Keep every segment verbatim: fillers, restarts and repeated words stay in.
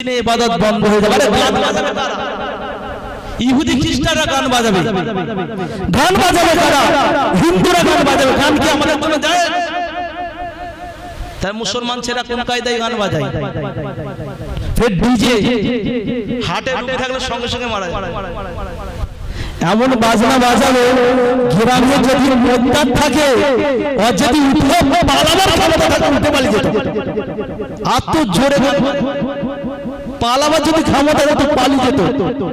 ইবাদত বন্ধ হয়ে যাবে। গান বাজাবে কারা? ইহুদি খ্রিস্টানরা গান বাজাবে। গান বাজাবে কারা? হিন্দুরা গান বাজাবে। গান কি আমাদের জন্য যায়? তাই মুসলমান ছেড়া কোন কায়দায় গান বাজায়? ফের ডিজে হাটে রুগী থাকলে সঙ্গে সঙ্গে মারা যায়। এমন বাজনা বাজাবে গ্রামে যদি মোদ্দার থাকে আর যদি উঠে পালাবার ক্ষমতা থাকে উঠে পালিয়ে যেত। আর তো জোরে পালাবার যদি ক্ষমতা থাকতো পালিয়ে যেত।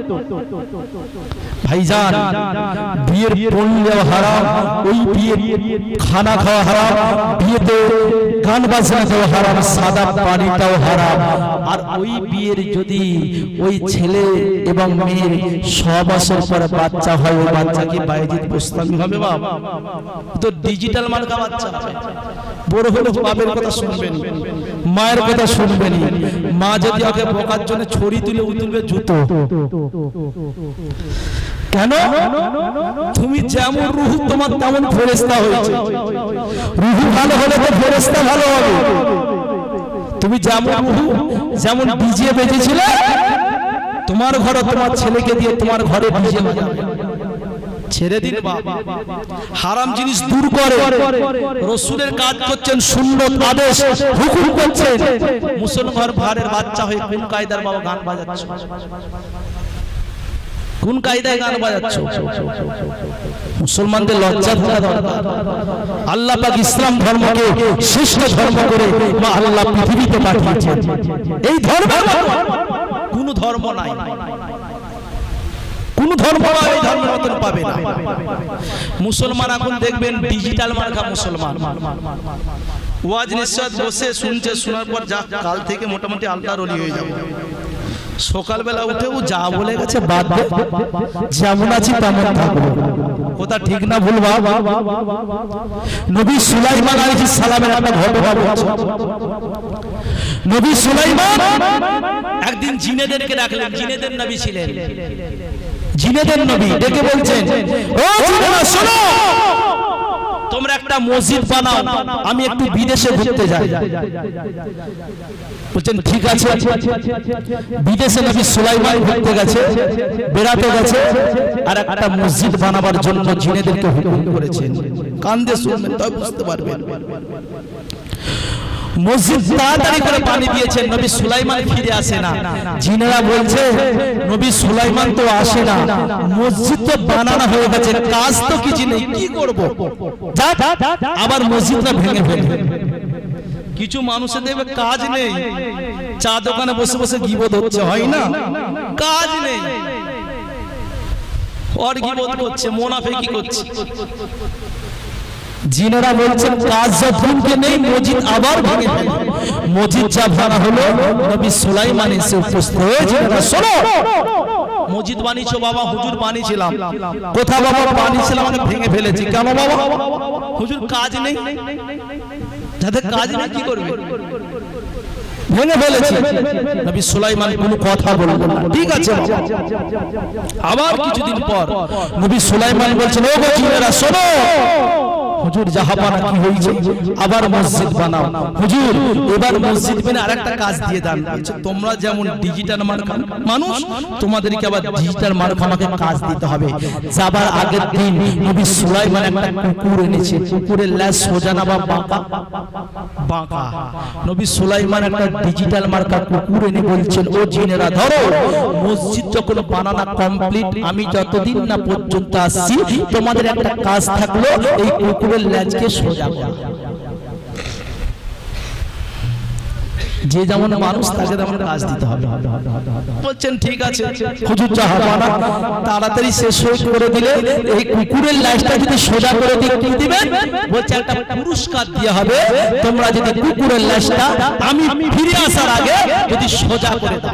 ভাইজান বিয়ের পড়লেও হারাম, ওই বিয়ের খানা খাওয়া হারাম, বিয়েতে গান বাজনা খাওয়া হারাম, সাদা পানিটাও হারাম। আর ওই বিয়ের যদি ওই ছেলে এবং মেয়ের ছ বছর পরে বাচ্চা হয়, ওই বাচ্চা কি বাইজিৎ বুস্তামি হবে? বাপ তো ডিজিটাল মার্কা বাচ্চা। বড় হলে বাপের কথা শুনবেন, মায়ের কথা শুনবেন। মা যদি ওকে বোকার জন্য ছড়ি তুলে উতুলবে জুতো। কেন? তুমি যেমন রুহু তোমার তেমন ফেরেশতা হয়েছে। রুহু ভালো হলে তো ফেরেশতা ভালো হবে। তুমি যেমন রুহু যেমন ডিজে বেজেছিলে, তোমার ঘরে তোমার ছেলেকে দিয়ে তোমার ঘরে ডিজে বাজাবে। ছেড়ে দিন বাবা, হারাম জিনিস দূর করে। রাসূলের কাজ করছেন, সুন্নাত আদেশ হুকুম করছেন। মুসলমান ভারের বাচ্চা হয়ে কোন কায়দার বাবা গান বাজাচ্ছ? কোন কায়দায় গান বাজাচ্ছ? মুসলমানদের লজ্জা থাকা দরকার। আল্লাহ পাক ইসলাম ধর্মকে শ্রেষ্ঠ ধর্ম করে মা আল্লাহ পৃথিবীতে পাঠিয়েছেন। এই ধর্ম কোন ধর্ম নাই, কোন ধর্ম এই ধর্মের মতন পাবে না। মুসলমান এখন দেখবেন ডিজিটাল মার্কা মুসলমান। ওয়াজ নিশ্চয় বসে শুনছে, শোনার পর যা কাল থেকে মোটামুটি আল্লাহর ওলি হয়ে যাবে। সকালবেলা উঠেও যা বলে গেছে বাদ দে, যেমন আছি তেমন থাকবো। কথা ঠিক না ভুল? বাবা নবী সুলাইমান আলাইহিস সালামের একটা ঘটনা বলছে। নবী সুলাইমান একদিন জিনেদেরকে ডাকলেন। জিনেদের নবী ছিলেন। জিনেদের নবী ডেকে বলছেন, ও জিনেরা শোনো, তোমরা একটা মসজিদ বানাও, আমি একটু বিদেশে ঘুরতে যাই। বলছেন ঠিক আছে। বিদেশে নবী সুলাইমান ঘুরতে গেছে, বেড়াতে গেছে, আর একটা মসজিদ বানাবার জন্য জিনেদেরকে হুকুম করেছেন। কান দিয়ে শুনবেন তবে বুঝতে পারবেন। মসজিদ তাড়াতাড়ি করে পানি দিয়েছেন, নবী সুলাইমান ফিরে আসে না। জিনেরা বলছে নবী সুলাইমান তো আসে না, মসজিদ তো বানানো হয়ে গেছে, কাজ তো কিছু নেই, কি করব? আবার মসজিদটা ভেঙে ফেলবে। কিছু মানুষের দেখবে কাজ নেই, চা দোকানে বসে বসে গীবত হচ্ছে, হয় না? কাজ নেই, আর গীবত করছে, মুনাফিকি করছে। জিনেরা বলছেন কাজ যতক্ষণ নেই মসজিদ আবার ভেঙে ফেলবে। মসজিদ যা ভাঙা হলো, নবী সুলাইমান এসে উপস্থিত হয়ে জিনেরা শোনো, মসজিদ বানিয়েছো বাবা? হুজুর বানিয়েছিলাম। কোথা বাবা? বানিয়েছিলাম, আমাকে ভেঙে ফেলেছি। কেন বাবা? হুজুর কাজ নেই। যাদের কাজ নেই কি করবে? ভেঙে ফেলেছি। নবী সুলাইমান কোনো কথা বললেন না। ঠিক আছে। আবার কিছুদিন পর নবী সুলাইমান বলছেন, ও গো জিনেরা শোনো, হুজুর জাহাপানা কি হয়েছে? আবার মসজিদ বানাও। হুজুর এবার মসজিদ বানিয়ে আরেকটা কাজ দিয়ে দেন। বলছে তোমরা যেমন ডিজিটাল মার্কা মানুষ, তোমাদেরকে আবার ডিজিটাল মার্কা আমাকে কাজ দিতে হবে। যাবার আগের দিন নবী সুলাইমান একটা কুকুর এনেছে। কুকুরের ল্যাজ সোজা না বা বাঁকা? বাঁকা। নবী সুলাইমান একটা ডিজিটাল মার্কা কুকুর এনে বলছেন, ও জিনেরা ধরো, মসজিদ যখন বানানো কমপ্লিট, আমি যতদিন না পর্যন্ত আসছি, তোমাদের একটা কাজ থাকলো, এই কুকুরের লেজকে সোজা করা। যে যেমন মানুষ তাকে তেমন কাজ দিতে হবে। বলছেন ঠিক আছে। হুজুর জাহাপানা তাড়াতাড়ি শেষ করে দিলে এই কুকুরের লেজটা যদি সোজা করে দিয়ে কি দিবেন? বলছে একটা পুরস্কার দেওয়া হবে, তোমরা যদি কুকুরের লেজটা আমি ফিরে আসার আগে যদি সোজা করে দাও।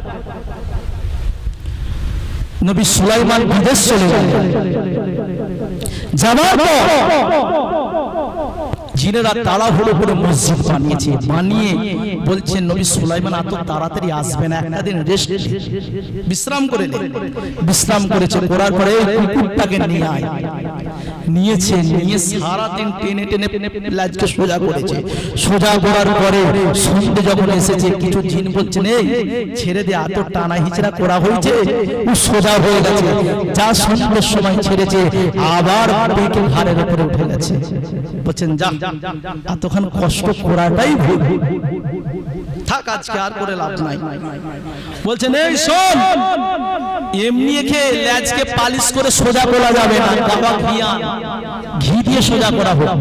নবী সুলাইমান বিদেশ চলে গেলেন। যাবার পর জিনেরা তাড়াহুড়ো করে মসজিদ বানিয়েছে, বানিয়ে বলছেন নবী সুলাইমান এত তাড়াতাড়ি আসবে না, একটা দিন রেস্ট বিশ্রাম করে নে। বিশ্রাম করেছে, করার পরে কুকুরটাকে নিয়ে আয়, নিয়েছে, নিয়ে সারা দিন টেনে টেনে লাজকে সোজা করেছে। সোজা করার পরে সন্ধ্যে যখন এসেছে, কিছু জিন বলছেন এই ছেড়ে দে, এত টানা হিচড়া করা হয়েছে, ও সোজা হয়ে গেছে। যা সন্ধ্যের সময় ছেড়েছে আবার বেঁকে ঘাড়ের উপরে উঠে গেছে। বলছেন যা, এতক্ষণ কষ্ট করাটাই ভুল, থাক আজকে আর করে লাভ নাই। বলছেন এই শোন, এমনি খেয়ে লেজকে পালিশ করে সোজা করা যাবে না, গাবা ঘিয়া ঘি দিয়ে সোজা করা হোক।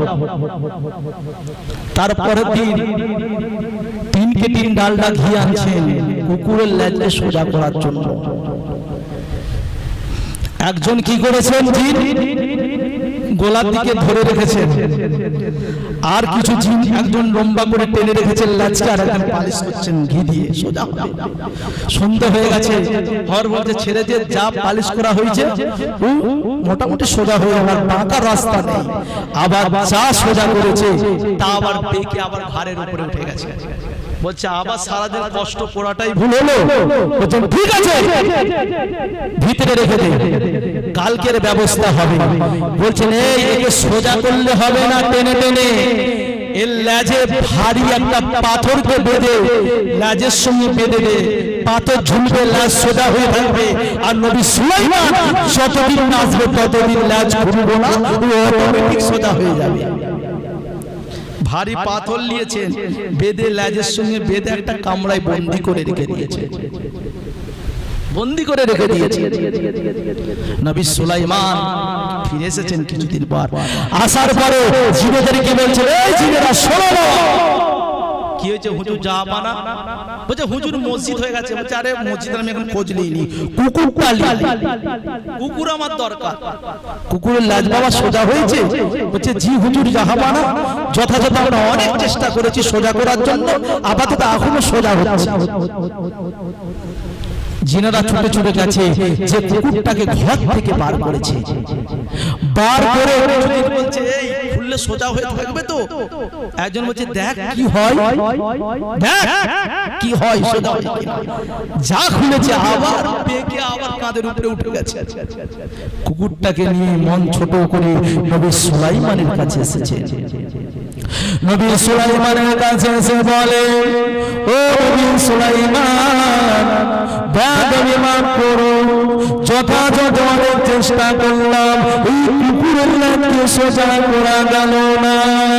তারপরে দিন তিনকে তিন ডালটা ঘি আনছেন কুকুরের লেজকে সোজা করার জন্য। একজন কি করেছেন, জিন গোলার দিকে ধরে রেখেছেন, আর কিছু জিন একজন লম্বা করে টেনে রেখেছেন লেজকে, আর একজন পালিশ করছেন ঘি দিয়ে সোজা হবে। সন্ধ্যা হয়ে গেছে, হর বলতে ছেড়ে যে যা পালিশ করা হয়েছে মোটামুটি সোজা হয়ে আমার বাঁকা রাস্তা নেই, আবার যা সোজা করেছে তা আবার বেঁকে আবার ঘাড়ের উপরে উঠে গেছে। বলছে আবার সারাদিন কষ্ট করাটাই ভুল হলো। বলছেন ঠিক আছে, ভিতরে রেখে দে, কালকের ব্যবস্থা হবে। বলছেন এই একে সোজা করলে হবে না, টেনে টেনে এর লেজে ভারী একটা পাথরকে বেঁধে লেজের সঙ্গে বেঁধে দে, পাথর ঝুলবে, লেজ সোজা হয়ে থাকবে। আর নবী সুলাইমান যতদিন নাচবে ততদিন লেজ ঘুরবে না, ও অটোমেটিক সোজা হয়ে যাবে। ভারী পাথর নিয়েছেন, বেঁধে লেজের সঙ্গে বেঁধে একটা কামরায় বন্দি করে রেখে দিয়েছে, বন্দি করে রেখে দিয়েছে। নবী সুলাইমান ফিরে এসেছেন কিছুদিন পর। আসার পরে জিনেদেরকে বলছে এই জিনেরা শোনো, কি হয়েছে হুজুর জাহাপানা? বলছে হুজুর মসজিদ হয়ে গেছে। বলছে আরে মসজিদ আমি এখন খোঁজ নিইনি, কুকুরটা নিই, কুকুর আমার দরকার। কুকুরের লাজ বাবা সোজা হয়েছে? বলছে জি হুজুর জাহাপানা, যথাযথ আমরা অনেক চেষ্টা করেছি সোজা করার জন্য, আপাতত এখনো সোজা হচ্ছে। জিনেরা ছুটে ছুটে গেছে, যে কুকুরটাকে ঘর থেকে বার করেছে, বার করে বলছে এই খুললে সোজা হয়ে থাকবে তো? একজন বলছে দেখ কি হয়, দেখ কি হয়, সোজা হয় কিনা। যা খুলেছে আবার বেঁকে আবার কাঁধের উপরে উঠে গেছে। কুকুরটাকে নিয়ে মন ছোট করে নবী সুলাইমানের কাছে এসেছে। নবী সুলাইমানের কাছে এসে বলে ও নবী সুলাইমান, বেয়াদবি মাফ করো, যথাযথ অনেক চেষ্টা করলাম, এই কুকুরের লেজকে সোজা করা গেল না।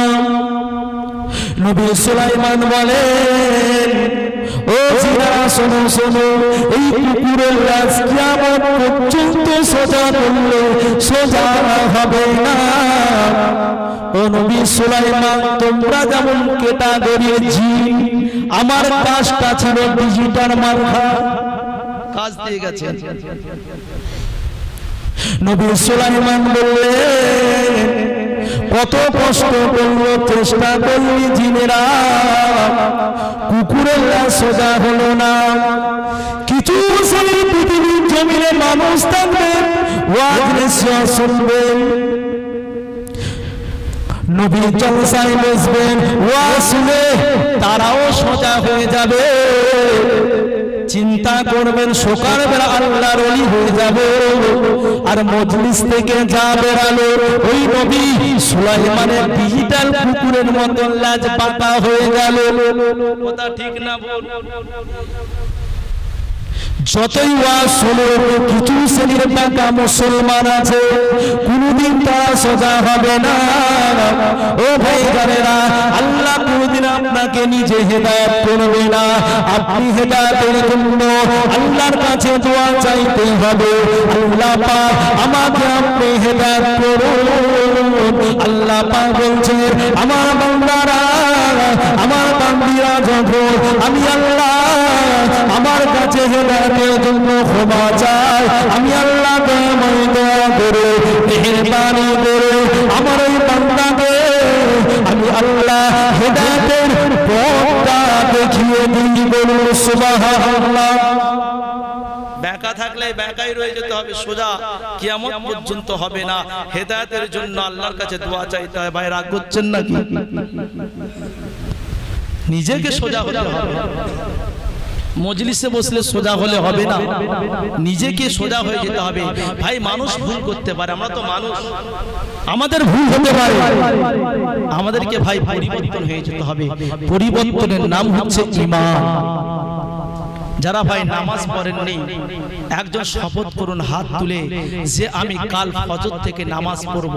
নবী সুলাইমান বলেন ও জিনেরা শোনো শোনো, এই কুকুরের লেজ কিয়ামত পর্যন্ত সোজা করলে সোজা হবে না। ও নবী সুলাইমান, তোমরা যেমন ক্যাটাগরি জিন, আমার কাজটা ছিল ডিজিটাল মার্কা, কাজ দিয়ে গেছে। নবী সুলাইমান বললেন কত কষ্ট করলো, চেষ্টা করলি জিনেরা, কুকুরের লেজ সোজা হলো না। কিছু পৃথিবীর জমিনে মানুষ থাকবেন, ওয়াজ শুনবেন, নবী জলসায় বসবেন, ওয়াজ শুনে তারাও সোজা হয়ে যাবে। চিন্তা করবেন সকালবেলা আল্লাহর ওলি হয়ে যাবে, আর মজলিস থেকে যা বেরালো ওই নবী সুলাইমানের ডিজিটাল কুকুরের মতো লাজ পাতা হয়ে গেল। কথা ঠিক না বল? যতই ওয়াজ শোনো, কিছু শ্রেণীর পাকা মুসলমান আছে, কোনদিন তারা সোজা হবে না। ও ভাই জানেরা, আল্লাহ কোনদিন আপনাকে নিজে হেদায়েত করবে না। আপনি হেদায়েতের জন্য আল্লাহর কাছে দোয়া চাইতে হবে, আল্লাহ পাক আমাকে আপনি হেদায়েত করুন। আল্লাহ পাক বলছেন আমার বান্দারা, আমার বান্দিরা যখন আমি আল্লাহ আমার কাছে হেদায়েতের জন্য ক্ষমা চাই, আমি আল্লাহ দয়াময় দয়া করে মেহেরবানি করে আমার ওই বান্দাকে আমি আল্লাহ হেদায়েতের পথটা দেখিয়ে দিই। বলুন সুবহানাল্লাহ। ব্যাক ব্যাকা থাকলে ব্যাকাই রয়ে যেতে হবে, সোজা কিয়ামত পর্যন্ত হবে না। হেদায়েতের জন্য আল্লাহর কাছে দোয়া চাইতে হয়। ভাই রাগ করছেন নাকি? নিজেকে সোজা হতে হবে। মজলিসে বসলে সোজা হলে হবে না, নিজেকে সোজা হয়ে যেতে হবে। ভাই মানুষ ভুল করতে পারে, আমরা তো মানুষ, আমাদের ভুল হতে পারে, আমাদেরকে ভাই পরিবর্তন হয়ে যেতে হবে। পরিবর্তনের নাম হচ্ছে ঈমান। যারা ভাই নামাজ পড়েননি একজন শপথ করুন হাত তুলে যে আমি কাল ফজর থেকে নামাজ পড়ব।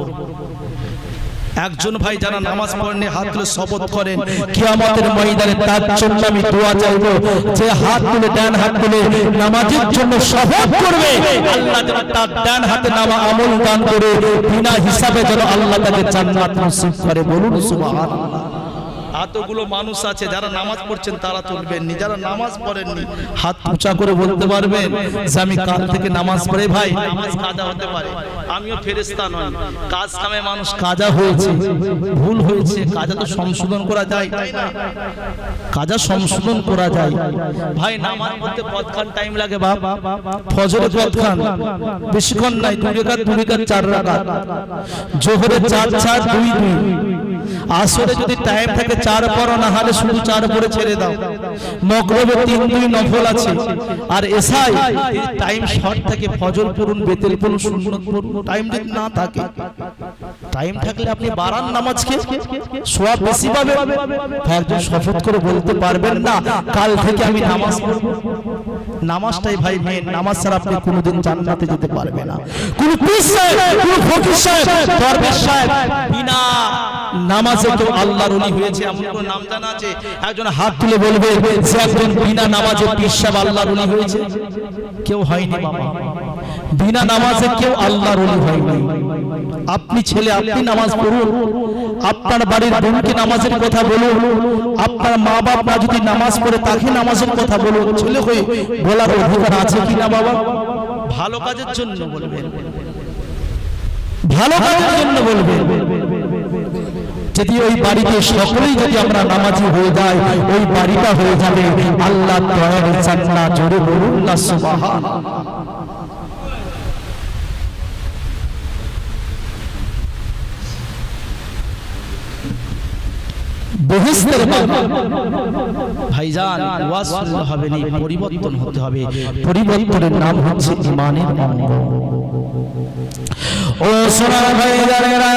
একজন ভাই যারা নামাজ পড়েননি হাত তুলে শপথ করেন কিয়ামতের ময়দানে তার জন্য আমি দোয়া চাইবো, যে হাত তুলে ডান হাত তুলে নামাজের জন্য শপথ করবে আল্লাহ যেন তার ডান হাতে নামা আমল দান করে বিনা হিসাবে যেন আল্লাহ তাকে জান্নাত নসিব করে। বলুন সুবহানাল্লাহ। এতগুলো মানুষ আছে যারা নামাজ পড়ছেন তারা তুলবেন, যারা নামাজ পড়েননি হাত উঁচা করে বলতে পারবেন যে আমি কাল থেকে নামাজ পড়ে। ভাই নামাজ কাজা হতে পারে, আমিও ফেরেশতা নই, কাজ কামে মানুষ কাজা হয়েছে, ভুল হয়েছে, কাজা তো সংশোধন করা যায়, তাই না? কাজা সংশোধন করা যায়। ভাই নামাজ পড়তে কতক্ষণ টাইম লাগে বাপ? ফজরে কতক্ষণ? বেশিক্ষণ নাই, দুই রাকাত দুই রাকাত চার রাকাত, জোহরে চার চার দুই দুই, আসরে যদি টাইম থাকে চার পড়ো, না হলে শুধু চার পড়ে ছেড়ে দাও। মাগরিবে তিন দুই নফল আছে, আর এশায় টাইম শর্ট থাকে, ফজর পড়ুন, বেতেল পড়ুন, সুন্নত পড়ুন। টাইম যদি না থাকে, টাইম থাকলে আপনি বাড়ান নামাজকে, সওয়াব বেশি পাবেন। একজন শপথ করে বলতে পারবেন না কাল থেকে আমি নামাজ পড়ব। নামাজটাই ভাই মেন, নামাজ ছাড়া আপনি কোনোদিন জান্নাতে যেতে পারবেন না। কোন পীর সাহেব, কোন ফকির সাহেব, দরবেশ সাহেব বিনা নামাজে কেউ আল্লাহর ওলি হয়েছে এমন কোন নাম জানা আছে? একজন হাত তুলে বলবে যে একজন বিনা নামাজে পীর সাহেব আল্লাহর ওলি হয়েছে? কেউ হয়নি বাবা, বিনা নামাজে কেউ আল্লাহর ওলি হয়নি। আপনি ছেলে, আপনি নামাজ পড়ুন, আপনার বাড়ির বোনকে নামাজের কথা বলুন, আপনার মা বাবা যদি নামাজ পড়ে তাকে নামাজের কথা বলুন। ছেলে হয়ে বলার অধিকার আছে কি না বাবা? ভালো কাজের জন্য বলবেন, ভালো কাজের জন্য বলবেন। যদি ওই বাড়িতে সকলেই যদি আমরা নামাজি হয়ে যাই, ওই বাড়িটা হয়ে যাবে আল্লাহ দয়ার জান্নাত। জোরে বলুন না সুবহানাল্লাহ। বেহেশতের বাগান ভাইজান, ওয়াজ শুনলে হবে না, পরিবর্তন হতে হবে। পরিবর্তনের নাম হচ্ছে ঈমানের অঙ্গ। ও সোনার ভাইজানেরা,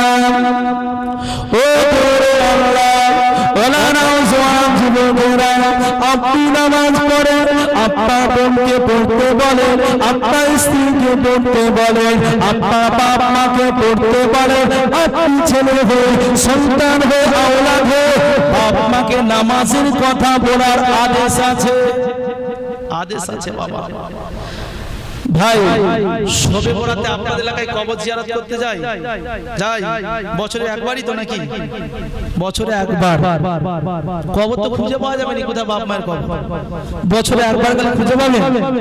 ও তোরে আল্লাহ ওলা নওজওয়ান যুবকেরা, আপনি নামাজ পড়েন, আপনার বোনকে পড়তে বলেন, আপনার স্ত্রীকে পড়তে বলেন, আপনার বাপ মাকে পড়তে বলেন। আপনি ছেলে হয়ে, সন্তান হয়ে, আওলাদ হয়ে বাপ মাকে নামাজের কথা বলার আদেশ আছে, আদেশ আছে বাবা। ভাই শবে বরাতে আপনাদের এলাকায় কবর জিয়ারত করতে যাই যাই বছরে একবারই তো নাকি? বছরে একবার। কবর তো খুঁজে পাওয়া যাবে না, কোথায় বাপ মায়ের কবর? বছরে একবার গেলে খুঁজে পাবেন?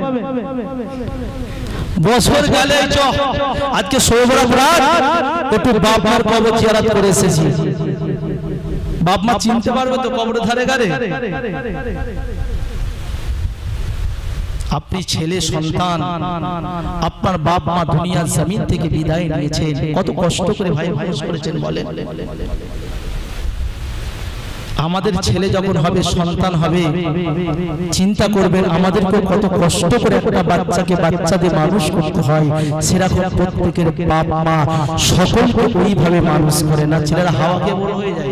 বছর গেলে চ আজকে শবে বরাত রাত একটু বাপ মার কবর জিয়ারত করে এসেছি। বাপ মা চিনতে পারবে তো কবরের ধারে গারে? আপনি ছেলে সন্তান, আপনার বাপ মা দুনিয়ার জমিন থেকে বিদায় নিয়েছেন, কত কষ্ট করে ভাই মানুষ করেছেন বলেন। আমাদের ছেলে যখন হবে, সন্তান হবে, চিন্তা করবেন আমাদেরকে কত কষ্ট করে একটা বাচ্চাকে বাচ্চাদের মানুষ করতে হয়। সেরকম প্রত্যেকের বাপ মা সকলকে ওইভাবে মানুষ করে না। ছেলেরা হাওয়াকে বড় হয়ে যায়,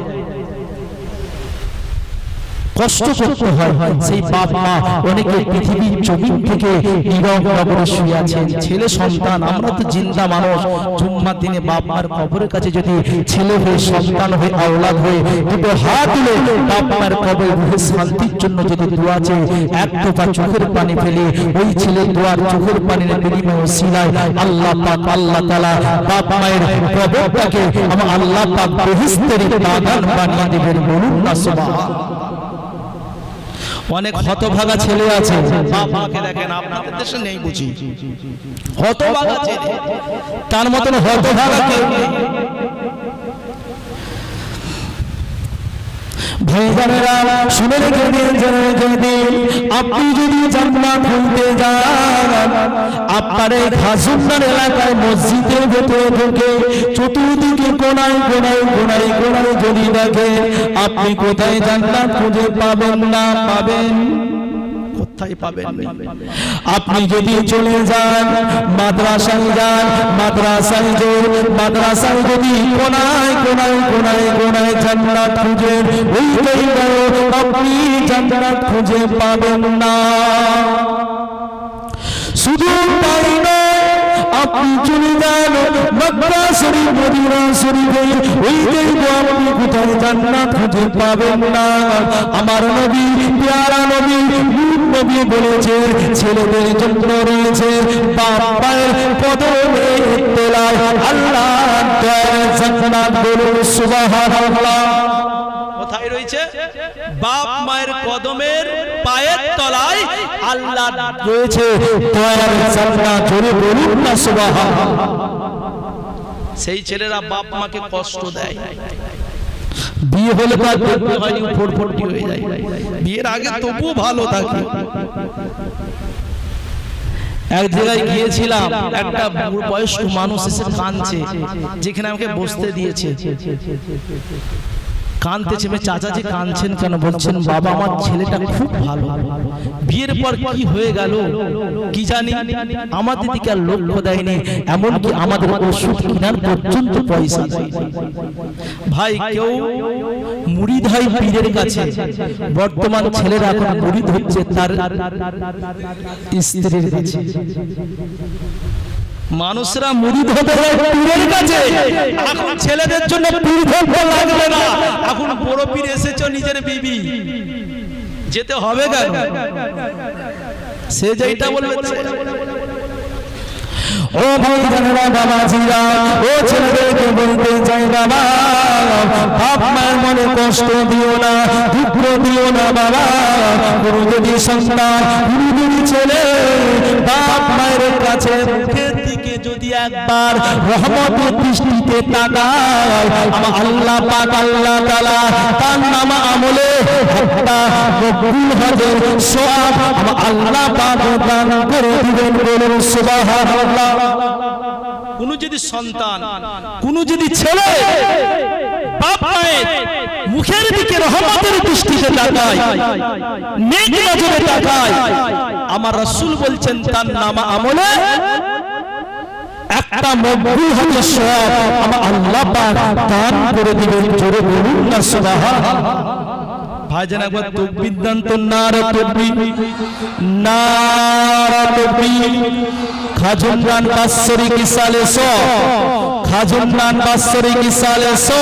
কষ্ট করতে হয়। সেই বাপ মা অনেকে পৃথিবীর জমিন থেকে নীরব কবরে শুয়ে আছেন। ছেলে সন্তান, আমরা তো জিন্দা মানুষ। জুম্মার দিনে বাপ মার কবরের কাছে যদি ছেলে হয়ে, সন্তান হয়ে, আওলাদ হয়ে দুটো হাত তুলে বাপ মার কবরে রুহে শান্তির জন্য যদি দোয়া চাই, এক ফোঁটা চোখের পানি ফেলে ওই ছেলের দোয়ার চোখের পানির বিনিময়ে ওসিলায় আল্লাহ পাক, আল্লাহ তাআলা বাপ মায়ের কবরটাকে আমার আল্লাহ পাক বেহেশতের বাগান বানিয়ে দেবেন। বলুন না সুবহানাল্লাহ। অনেক হতভাগা ছেলে আছে, বাপ মাকে দেখেন, আপনাদের দেশে নেই বুঝি, হতভাগা ছেলে, তার মতন হতভাগা কেউ নেই। ভাইজানেরা শুনে রেখে দিন, জেনে রেখে দিন, আপনি যদি জান্নাত খুঁজতে যান, আপনার এই খাজুন্নার এলাকায় মসজিদের ভেতরে ঢুকে চতুর্দিকে কোনায় কোনায় কোনায় কোনায় যদি দেখে, আপনি কোথায় জান্নাত খুঁজে পাবেন না? পাবেন কোথায় পাবেন? আপনি যদি চলে যান মাদ্রাসায়, যান মাদ্রাসায়, যান মাদ্রাসায় যদি কোনায় কোনায় কোনায় কোনায় জান্নাত খুঁজে, ওই জায়গায় আপনি জান্নাত খুঁজে পাবেন না। শুধু তাই নয়, আপনি চলে যান মক্কা শরীফ, মদিনা শরীফে, ওই জায়গায় আপনি কোথায় জান্নাত খুঁজে পাবেন না। আমার নবী, প্যারা নবী নবী বলেছে, ছেলেদের জন্য রয়েছে বাপ মায়ের কদমের তলায় আল্লাহর দয়ার জান্নাত। বলুন সুবহানাল্লাহ। কোথায় রয়েছে? বাপ মায়ের কদমের পায়ের তলায় আল্লাহ রয়েছে দয়ার জান্নাত। জোরে বলুন না সুবহানাল্লাহ। সেই ছেলেরা বাপ মাকে কষ্ট দেয়, বিয়ে হলে তার দেখতে হয়নি ফোরফোরটি হয়ে যায়, বিয়ের আগে তবুও ভালো থাকে। এক জায়গায় গিয়েছিলাম, একটা বয়স্ক মানুষ এসে কাঁদছে, যেখানে আমাকে বসতে দিয়েছে, কাঁদতেছে। চাচা যে কাঁদছেন কেন? বলছেন বাবা আমার ছেলেটা খুব ভালো, বিয়ের পর কি হয়ে গেল কি জানি, আমাদের দিকে আর লক্ষ্য দেয়নি, এমনকি আমাদের ওষুধ কেনার পর্যন্ত পয়সা দেয়। ভাই কেউ মুরিদ হয় পীরের কাছে, বর্তমান ছেলেরা এখন মুরিদ হচ্ছে তার স্ত্রীর কাছে। মানুষরা মুরিদ হতে যায় পীরের কাছে, এখন ছেলেদের জন্য পীর ধরতে লাগবে না, এখন বড় পীর এসেছো নিজের বিবি, যেতে হবে কেন? সে যেটা বলবে। ও ভাই জানেরা, বাবাজিরা, ও ছেলেদেরকে বলতে চাই, বাবা বাপ মায়ের মনে কষ্ট দিও না, দুঃখ দিও না বাবা। কোনো যদি সন্তান, কোনো যদি ছেলে বাপ মায়ের কাছে মুখের দিকে যদি একবার রহমতের দৃষ্টিতে তাকায়, আমার আল্লাহ পাক আল্লাহ তাআলা তার নাম আমলে হাত্তা মকবুল হাজার সওয়াব আমার আল্লাহ পাক দান করে দিবেন। বলুন সুবহানাল্লাহ। কোন যদি সন্তান, কোন যদি ছেলে বাপ মায়ের মুখের দিকে রহমতের দৃষ্টিতে তাকায়, নেক নজরে তাকায়, আমার রাসূল বলছেন তার নাম আমলে একটা মকবুল হাজার সওয়াব আমার আল্লাহ পাক দান করে দিবেন। জোরে বলুন না সুবহানাল্লাহ। ভাইজান একবার তাকবীর দান তো, নারে তাকবীর, নারে তাকবীর। খাজুন্নান বাসরি কি সালে সো, খাজুন্নান বাসরি কি সালে সো,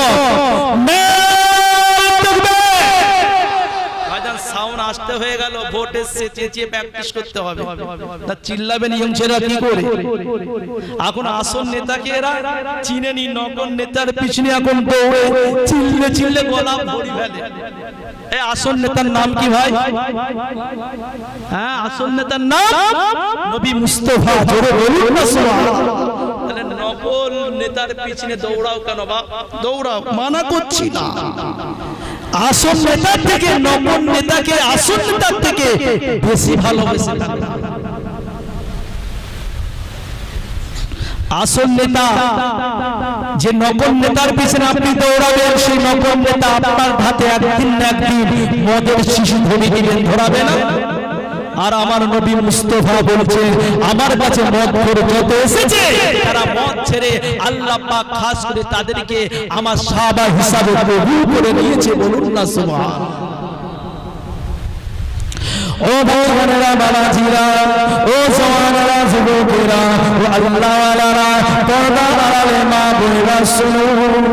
সাউন্ড আসতে হয়ে গেল, ভোট এসে চেঁচিয়ে প্র্যাকটিস করতে হবে, তা চিল্লাবেন ইয়ং ছেলেরা কি করে? এখন আসল নেতাকে এরা চিনে নি, নকল নেতার পিছনে এখন দৌড়ে চিল্লে চিল্লে গলা ভরি ফেলে। এই আসল নেতার নাম কি ভাই? হ্যাঁ, আসল নেতার নাম নবী মুস্তাফা। জোরে বলুন না সুবহানাল্লাহ। তাহলে নকল নেতার পিছনে দৌড়াও কেন? বা দৌড়াও, মানা করছি না। আসল নেতার থেকে নকল নেতাকে আসল নেতার থেকে বেশি ভালোবেসে থাকে। আসল নেতা যে নকল নেতার পিছনে আপনি দৌড়াবেন, সেই নকল নেতা আপনার হাতে একদিন না একদিন মদের শিশু ধরে দিবেন, ধরাবে না? আর আমার নবী মুস্তাফা বলছে, আমার কাছে মদ করে যত এসেছে তারা মদ ছেড়ে আল্লাহ পাক খাস করে তাদেরকে আমার সাহাবা হিসাবে কবুল করে নিয়েছে। বলুন না সুবহানাল্লাহ। ও ভাইরা, বাবাজিরা, ও জওয়ানেরা, যুবকেরা, ও আল্লাহ ওয়ালারা, পর্দার আড়ালে মা বোনেরা শুনুন,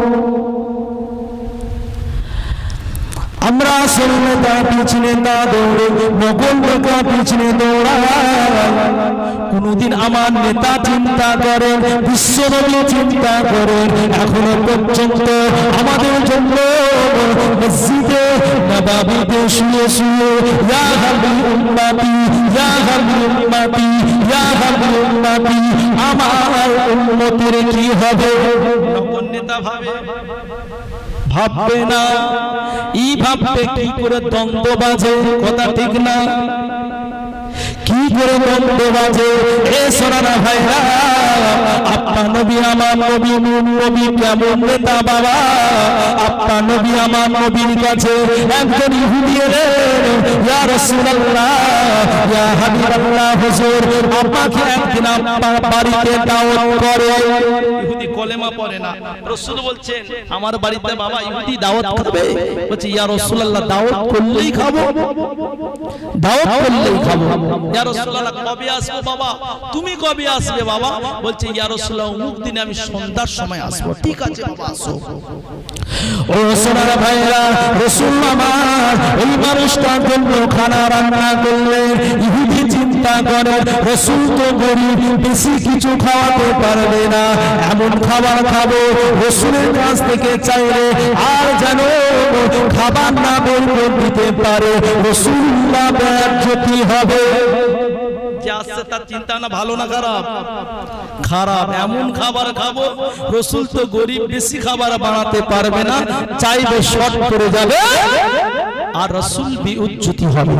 আমরা আসল নেতা পিছনে না দৌড়ে নকল নেতা পিছনে দৌড়াই। কোনদিন আমার নেতা চিন্তা করেন, বিশ্বনবী চিন্তা করেন, এখনো পর্যন্ত আমাদের জন্য মসজিদে নববীতে শুয়ে শুয়ে ইয়া হাবিব উম্মতি, ইয়া হাবিব উম্মতি, ইয়া হাবিব উম্মতি, আমার উম্মতের কি হবে? নকল নেতা ভাবে ভাববে না, ই ভাববে কি করে দ্বন্দ্ব বাজে, কথা ঠিক না? কি করে দ্বন্দ্ব বাজে? এ সোনারা ভাইরা, আপনার নবী আমার নবী, নবী কেমন নেতা বাবা? আপনার নবী আমার নবীর কাছে একজন ইহুদি এলেন, ইয়া রাসূলুল্লাহ, ইয়া হাবিবাল্লাহ, হুজুর আমাকে একদিন আপনার বাড়িতে দাওয়াত করে। ইহুদি কলেমা পড়ে না, রাসূল বলছেন আমার বাড়িতে বাবা ইহুদি দাওয়াত খাবে? বলছে ইয়া রাসূলুল্লাহ, দাওয়াত করলেই খাবো, দাওয়াত করলেই খাবো। ইয়া রাসূলুল্লাহ, কবে আসবো বাবা? তুমি কবে আসবে বাবা? বলছে ইয়া রাসূলুল্লাহ, অমুক দিনে আমি সন্ধ্যার সময় আসবো। ঠিক আছে বাবা, আসো। ও সোনার ভাইরা, রাসূল আমার ওই মানুষটার জন্য খানা রান্না করলেন। ইহুদি চিন্তা করে রাসূল তো গরীব, বেশি কিছু খাওয়াতে পারবে না, এমন খাবার খাবো রাসূলের কাছ থেকে চাইলে আর যেন খাবার না বলতে দিতে পারে, রাসূলুল্লাহ বেয়াজ্জতি হবে। যে আসছে তার চিন্তা না ভালো না খারাপ? খারাপ। এমন খাবার খাবো রাসূল তো গরীব, বেশি খাবার বানাতে পারবে না, চাইবে শর্ট করে যাবে আর রাসূল বেইজ্জতি হবে।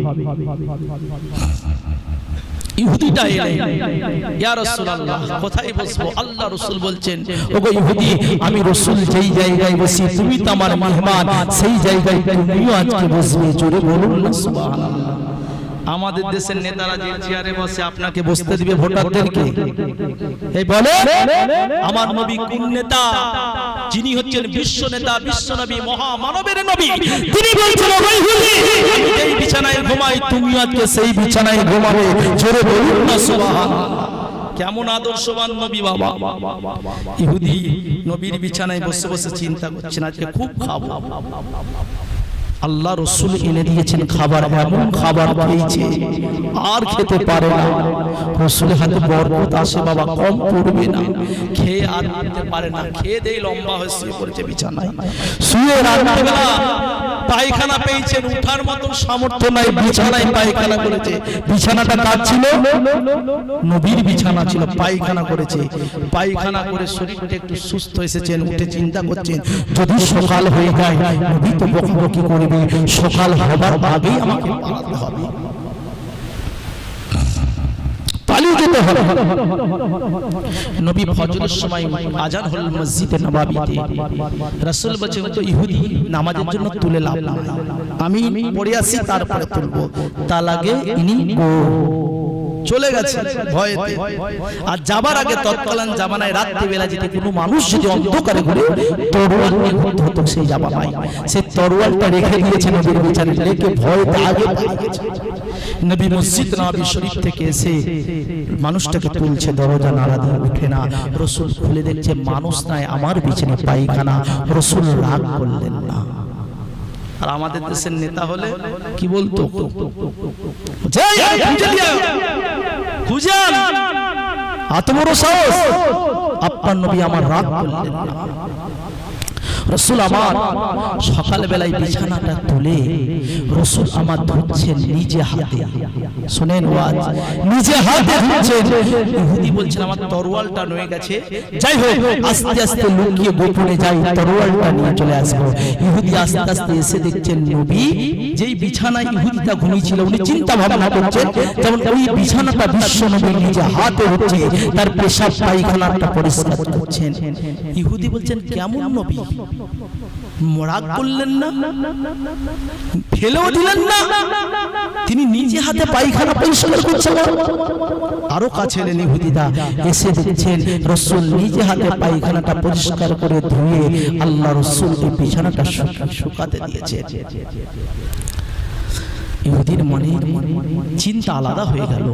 ইহুদিটা এলেন, ইয়া রাসূলুল্লাহ কোথায় বসবো? আল্লাহ রাসূল বলছেন, ওগো ইহুদি, আমি রাসূল যেই জায়গায় বসি তুমি তো আমার মেহমান, সেই জায়গায় তুমিও আজকে বসবে। জোরে বলুন না সুবহানাল্লাহ। আমাদের দেশের নেতারা যে চেয়ারে বসে আপনাকে বসতে দিবে ভোটারদেরকে? এই বলে আমার নবী কোন নেতা? যিনি হচ্ছেন বিশ্ব নেতা, বিশ্ব নবী, মহামানবের নবী, তিনি বলছেন ওগো ইহুদি, আমি যেই বিছানায় ঘুমাই তুমি আজকে সেই বিছানায় ঘুমাবে। জোরে বলুন না সুবহানাল্লাহ। কেমন আদর্শবান নবী বাবা! ইহুদি নবীর বিছানায় বসে বসে চিন্তা করছেন আজকে খুব খাবো। আল্লাহ রাসূল এনে দিয়েছেন খাবার, এমন খাবার খেয়েছে আর খেতে পারে না। রাসূলের হাতে বরকত আসে বাবা, কম পড়বে না, খেয়ে আর উঠতে পারে না, খেয়ে দেই লম্বা হয়ে শুয়ে পড়েছে বিছানায়। শুয়ে রাত্রিবেলা পায়খানা পেয়েছেন, উঠার মতো সামর্থ্য নাই, বিছানায় পায়খানা করেছে। বিছানাটা কার ছিল? নবীর বিছানা ছিল। পায়খানা করেছে, পায়খানা করে শরীরটা একটু সুস্থ এসেছেন, উঠে চিন্তা করছেন যদি সকাল হয়ে যায় নবী তো বকাবকি করবে, সকাল হবার আগেই আমাকে পালাতে হবে, পালিয়ে যেতে হবে। নবী ফজরের সময় আজান হল মসজিদে নববীতে, রাসূল বলেন তো ইহুদি নামাজের জন্য তুলে লাভ না, আমি পড়ে আসি তারপরে তুলবো। তার আগে ইনি চলে গেছে ভয়েতে। আর যাবার আগে তৎকালীন জামানায় রাত্রিবেলা যদি কোনো মানুষ যদি অন্ধকারে ঘুরে তরোয়াল নিয়ে ঘুরতে হতো, সেই জামানায় সে তরোয়ালটা রেখে দিয়েছে নবীর বিছানে, রেখে ভয়তে আগে পালিয়ে গেছে। নবী মসজিদ নববী শরীফ থেকে এসে মানুষটাকে তুলছে, দরজা নাড়া দিয়ে ওঠে না। রাসূল খুলে দেখছে মানুষ নাই, আমার বিছানে পায়খানা। রাসূল রাগ করলেন না। আর আমাদের দেশের নেতা হলে কি বলতো? খুঁজান, এত বড় সাহস! আপনার নবী আমার রাগ করলেন না। রাসূল আমার সকাল বেলায় বিছানাটা তুলে রাসূল আমার ধুচ্ছেন নিজে হাতে। শুনেন ওয়াজ, নিজে হাতে ধুচ্ছেন। ইহুদি বলছেন আমার তরোয়ালটা নয়ে গেছে, যাই হোক আস্তে আস্তে লুকিয়ে গোপনে যাই, তরোয়ালটা নিয়ে চলে আসবো। ইহুদি আস্তে আস্তে এসে দেখছেন নবী যেই বিছানায় ইহুদিটা ঘুমিয়েছিল, উনি চিন্তা ভাবনা করছেন যেমন ওই বিছানাটা বিশ্ব নবী নিজে হাতে হচ্ছে, তার পেশাব পায়খানাটা পরিষ্কার করছেন। ইহুদি বলছেন কেমন নবী, রাগ করলেন না, ফেলেও দিলেন না, তিনি নিজে হাতে পায়খানা পরিষ্কার করছেন। আরো কাছে এলেন ইহুদিদা, এসে দেখছেন রাসূল নিজে হাতে পায়খানাটা পরিষ্কার করে ধুয়ে আল্লাহ রাসূলকে বিছানাটা শুকাতে দিয়েছে। ইহুদির মনে চিন্তা আলাদা হয়ে গেল।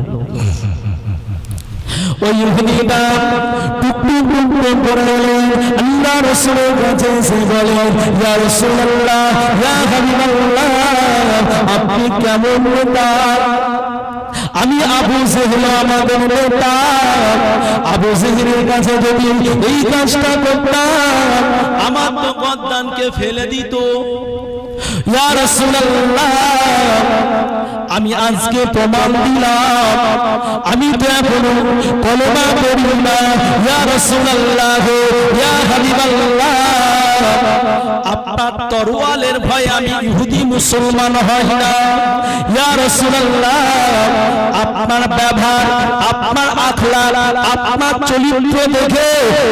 ওই ইহুদিটা টুকটুক টুকটুক করে আল্লাহ রাসূলের কাছে এসে বলে, ইয়া রাসূলুল্লাহ, ইয়া হাবিবাল্লাহ, আপনি কেমন নেতা? আমি আবু জেহেল আমাদের নেতা, আবু জেহেলের কাছে যদি এই কাজটা করতাম আমার তো গর্দানকে ফেলে দিত। ইয়া রাসূলুল্লাহ, আমি আজকে প্রমাণ দিলাম আমি তো এখনো কলেমা পড়ি না ইয়া রাসূলুল্লাহ ইয়া হাবিবাল্লাহ আপনার তরোয়ালের ভয়ে আমি ইহুদি মুসলমান হই না ইয়া রাসূলুল্লাহ আপনার ব্যবহার আপনার আখলাক আপনার চরিত্র দেখে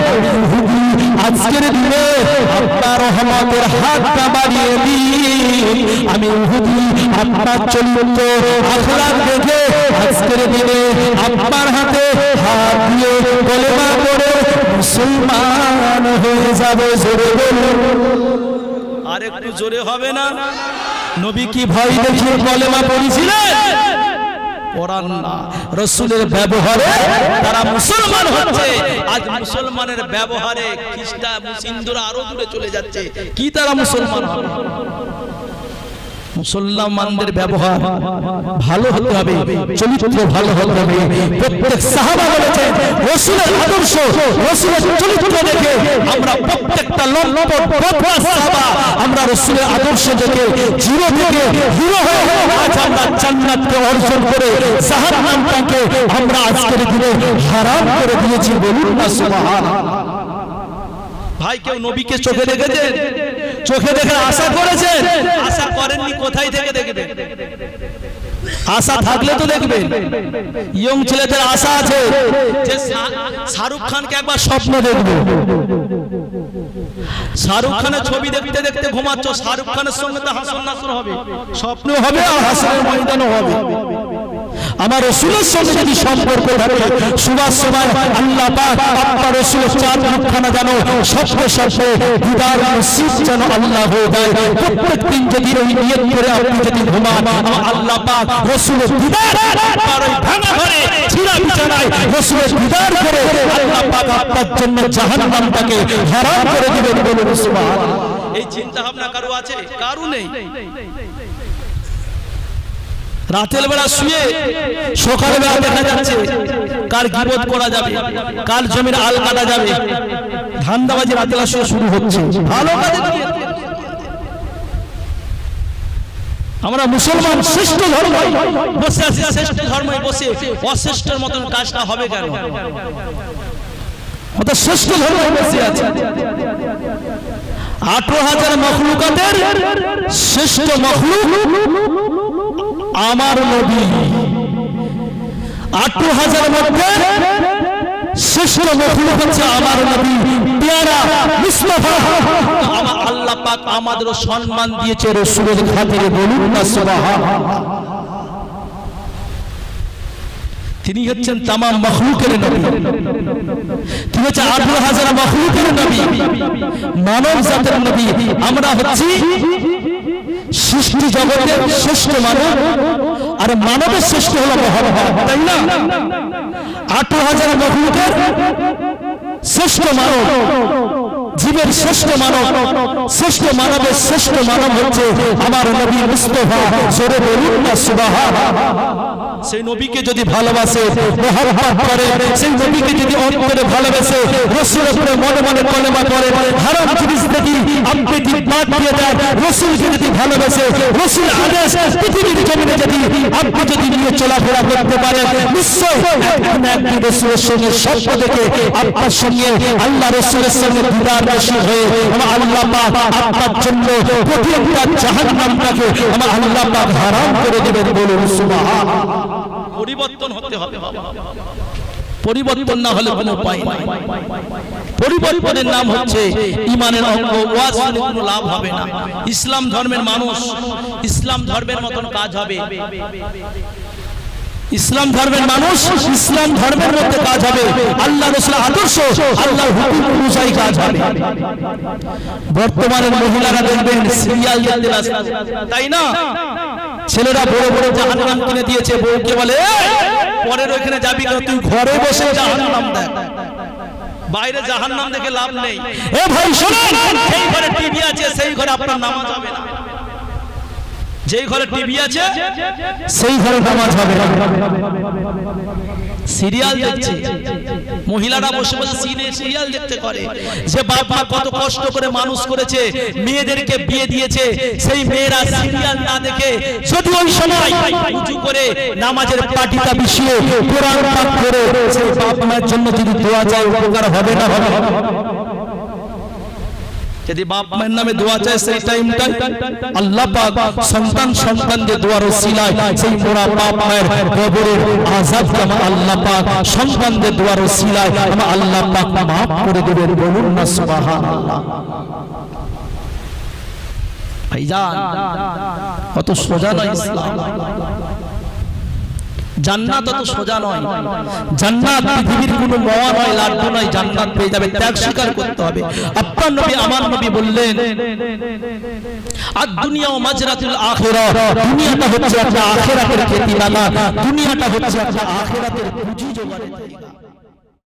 আজকের দিনে আপনার রহমতের হাতটা বাড়িয়ে দিন আমি ইহুদি আপনার চরিত্র আখলাক দেখে আজকের দিনে আপনার হাতে হাত দিয়ে কলেমা পড়ে মুসলমান হয়ে যাবে জোরে বলুন আর একটু জোরে হবে না নবী কি ভয় দেখিয়ে কলেমা পড়েছিলেন কোরআন না রাসূলের ব্যবহারে তারা মুসলমান হচ্ছে আজ মুসলমানের ব্যবহারে খ্রিস্টান হিন্দুরা আরো দূরে চলে যাচ্ছে কি তারা মুসলমান হবে মুসলমানদের ব্যবহার ভালো হতে হবে চরিত্র ভালো হতে হবে প্রত্যেক সাহাবা বলেছেন রাসূলের আদর্শ রাসূলের চরিত্র দেখে আমরা প্রত্যেকটা লম্পট বদমাশ সাহাবা আমরা রাসূলের আদর্শ দেখে জিরো থেকে হিরো হয়ে আজ আমরা জান্নাতকে অর্জন করে জাহান্নামকে আমরা আজকের দিনে হারাম করে দিয়েছি বলুন না সুবহানাল্লাহ ভাই কেউ নবীকে চোখে দেখেছেন চোখে দেখে আশা করেছেন আশা করেননি কোথায় থেকে দেখবেন আশা থাকলে তো দেখবেন ইয়ং ছেলেদের আশা আছে যে শাহরুখ খানকে একবার স্বপ্ন দেখবে শাহরুখ খানের ছবি দেখতে দেখতে ঘুমাচ্ছ শাহরুখ খানের সঙ্গে তো হাসর নাসর হবে স্বপ্ন হবে আর হাসরের ময়দানও হবে আমার রাসূলের সঙ্গে যদি সম্পর্ক থাকে সুবাস সময় আল্লাহ পাক আপনার রাসূলের চাঁদ মুখখানা জানো স্বপ্নে স্বপ্নে দিদার নসিব যেন আল্লাহ হয়ে যায় প্রত্যেক দিন যদি এই নিয়ত করে আপনি যদি ঘুমান আল্লাহ পাক রাসূলের দিদার আপনার ওই ভাঙা ঘরে ছিঁড়া বিছানায় রাসূলের দিদার করে আল্লাহ পাক আপনার জন্য জাহান্নামটাকে হারাম করে দিবেন বলুন সুবহানাল্লাহ এই চিন্তা ভাবনা কারো আছে কারো নেই রাতের বেলা শুয়ে সকাল বেলা দেখা যাচ্ছে কার গীবত করা যাবে কার জমির আল কাটা যাবে ধান্দাবাজি রাতের বেলা শুয়ে শুরু হচ্ছে ভালো কাজে আমরা মুসলমান শ্রেষ্ঠ ধর্ম বসে আছি শ্রেষ্ঠ ধর্মে বসে অশ্রেষ্ঠের মতন কাজটা হবে কেন আমরা শ্রেষ্ঠ ধর্মে বসে আছি আঠারো হাজার মখলুকাতের শ্রেষ্ঠ মখলুক আমার নবী আঠারো হাজার মধ্যে শ্রেষ্ঠ মখলুক হচ্ছে আমার নবী পেয়ারা মুস্তাফা আমার আল্লাহ পাক আমাদেরও সম্মান দিয়েছে রাসূলের খাতিরে বলুন না সুবহানাল্লাহ তিনি হচ্ছেন तमाम মখলুকের নবী তিনি হচ্ছেন আঠারো হাজার মখলুকের নবী মানব জাতের নবী আমরা হচ্ছি সৃষ্টি জগতের শ্রেষ্ঠ মানব আর মানবের শ্রেষ্ঠ হলো মুহাম্মদ তাই না আঠারো হাজার মখলুকের শ্রেষ্ঠ মানব জীবের শ্রেষ্ঠ মানব শ্রেষ্ঠ মানবের শ্রেষ্ঠ মানব হচ্ছে আমার নবী মুস্তাফা জোরে বলুন না সুবহানাল্লাহ সেই নবীকে যদি ভালোবাসে মহব্বত করে সেই নবীকে যদি অন্তরে ভালোবাসে রাসূলের উপরে মনে মনে কলেমা করে হারাম জিনিস থেকে আপনি যদি বাদ দিয়ে দেন রাসূলকে যদি ভালোবাসে রাসূল আদেশ পৃথিবীর জমিনে যদি আপনি যদি নিয়ে চলাফেরা করতে পারেন নিশ্চয় একদিন একদিন রাসূলের সঙ্গে সম্পর্ক দেখে আপনার সঙ্গে আল্লাহ রাসূলের সঙ্গে দিদার নসিব হয়ে আমার আল্লাহ পাক আপনার জন্য প্রতিটা জাহান্নামটাকে আমার আল্লাহ পাক হারাম করে দিবেন বলুন সুবহানাল্লাহ পরিবর্তন হতে হবে পরিবর্তন না হলে কোনো উপায় নাই পরিবর্তনের নাম হচ্ছে ঈমানের অঙ্গ ওয়াজ শুনে কোনো লাভ হবে না ইসলাম ধর্মের মানুষ ইসলাম ধর্মের মতন কাজ হবে ইসলাম ধর্মের মানুষ ইসলাম ধর্মের মধ্যে কাজ হবে আল্লাহ রাসূলের আদর্শ আল্লাহর হুকুম অনুযায়ী কাজ হবে বর্তমানের মহিলারা দেখবেন সিরিয়াল দেখতে ব্যস্ত তাই না ছেলেরা বড় বড় জাহান্নাম কিনে দিয়েছে বউকে বলে পরের ওখানে যাবি না তুই ঘরে বসে জাহান্নাম দেখ বাইরে জাহান্নাম দেখে লাভ নেই এ ভাই শুনুন সেই ঘরে টিভি আছে সেই ঘরে আপনার নামাজ হবে না যেই ঘরে টিভি আছে সেই ঘরে নামাজ হবে না সিরিয়াল দেখছে মহিলারা বসে বসে সিরিয়াল দেখতে করে যে বাপ মা কত কষ্ট করে মানুষ করেছে, মেয়েদেরকে বিয়ে দিয়েছে, সেই মেয়েরা সিরিয়াল না দেখে যদি ওই সময় উঁচু করে নামাজের পাটিটা বিছিয়ে কোরআন পাঠ করে সেই বাপ মায়ের জন্য যদি দোয়া চায়, উপকার হবে না হবে? যদি বাপ মায়ের নামে দোয়া চায় সেই টাইমটা আল্লাহ পাক সন্তান সন্তানদের দোয়ার ওসিলায় সেই মোরা বাপ মায়ের কবরের আযাবকে আল্লাহ পাক সন্তানদের দোয়ার ওসিলায় আল্লাহ পাক maaf করে দেবেন। বলুন না সুবহানাল্লাহ। ভাইজান কত সোজা নয় ইসলাম, জান্নাত অত সোজা নয়। জান্নাত পৃথিবীর কোনো মোয়া নয়, লাড্ডু নয়, জান্নাত পেয়ে যাবে, ত্যাগ স্বীকার করতে হবে। আপনার নবী আমার নবী বললেন আদ-দুনিয়া ওয়া মাজরাতুল আখিরা, দুনিয়াটা হচ্ছে একটা আখিরাতের খেতিবাগান, দুনিয়াটা হচ্ছে একটা আখিরাতের পুঁজি জোগাড়ের জায়গা।